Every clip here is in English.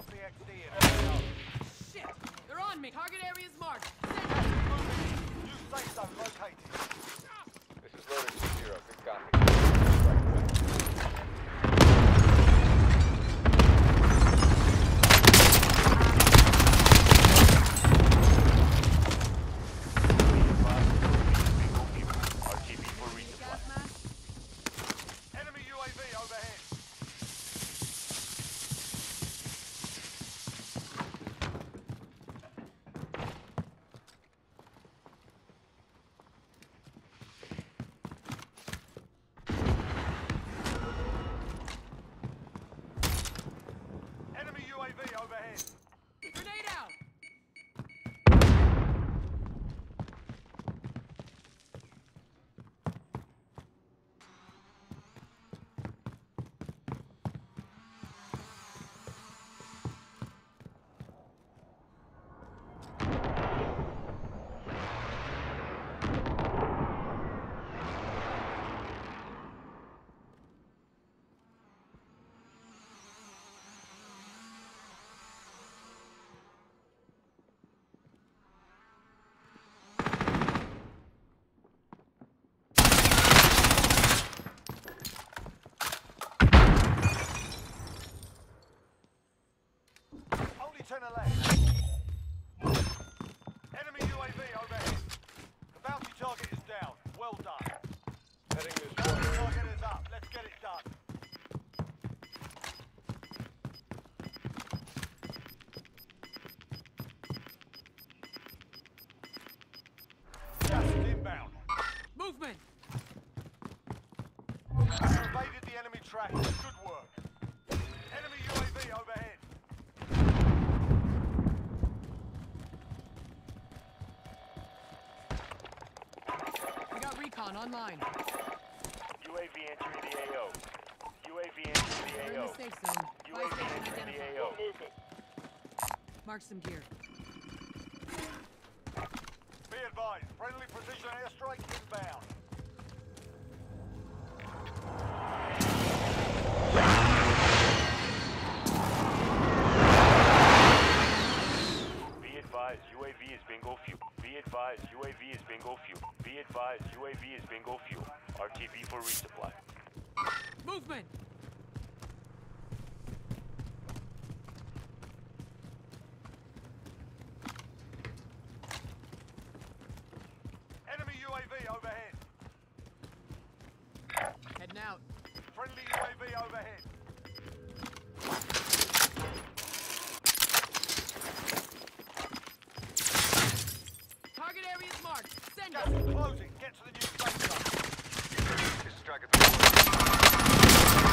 Copy XD in. Shit! They're on me! Target area's marked! New safe zone located. This is loaded to 0. Good copy. Right away. RTB for resupply. Gas mask? Enemy UAV overhead. Enemy UAV overhead. Grenade out! Only 10 left. Enemy UAV overhead. The bounty target is down. Well done. Heading this Bounty way. target is up. Let's get it done. Gas is inbound. Movement! You evaded the enemy track. Good work. Enemy UAV overhead. We got recon online. UAV entering the AO. UAV entering We're the in AO. the safe zone. Buy UAV station entering the identified. AO. Mark some gear. Be advised. Friendly precision airstrike inbound. Be advised, UAV is bingo fuel. Be advised, UAV is bingo fuel. Be advised, UAV is bingo fuel. RTB for resupply. Movement! Enemy UAV overhead. Heading out. Friendly UAV overhead. Target area's marked. Send Gas it! is closing. Get to the new safe zone. This is Striker 3-1.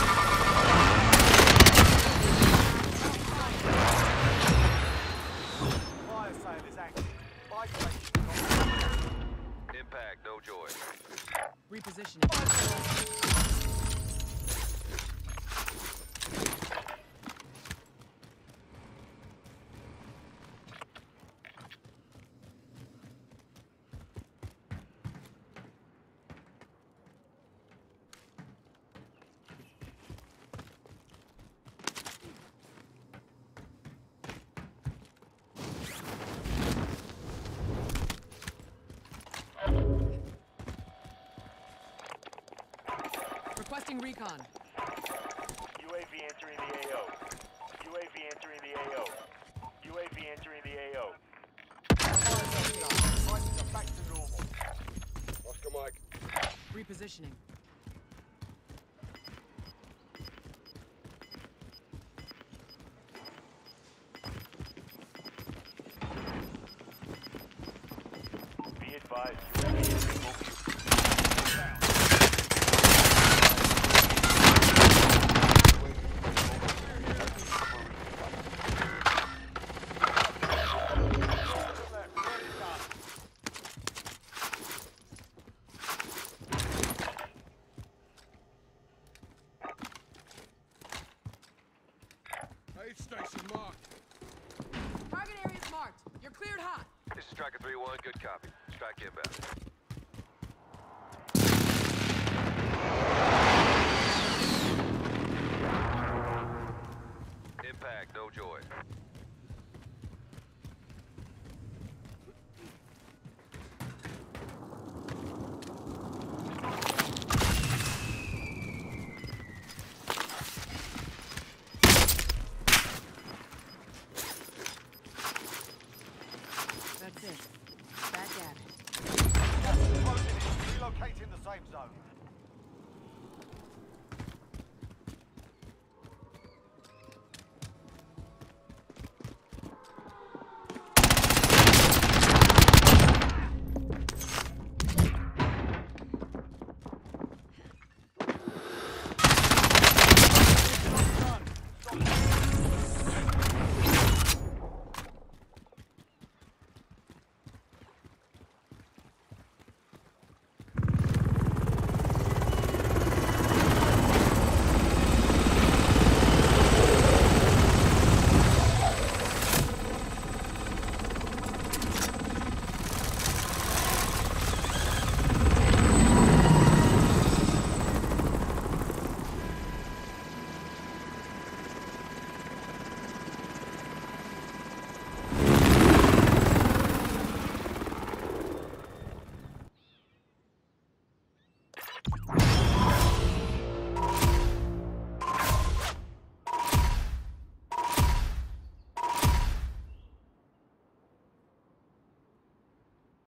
Fire sale is active. Buy station. Impact, no joy. Repositioning. Requesting recon. UAV entering the AO. UAV entering the AO. UAV entering the AO. Fire sale done. Prices are back to normal. Oscar Mike. Repositioning. Be advised, UAV is bingo fuel. Aid station marked. Target area's marked. You're cleared hot. This is Striker 3-1. Good copy. Strike inbound. Impact, no joy.